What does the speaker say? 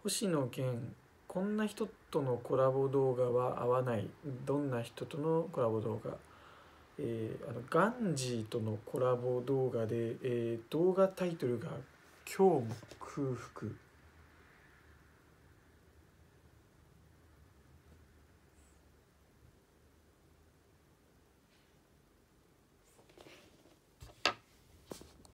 星野源、こんな人とのコラボ動画は合わない。どんな人とのコラボ動画？ガンジーとのコラボ動画で、動画タイトルが今日も空腹。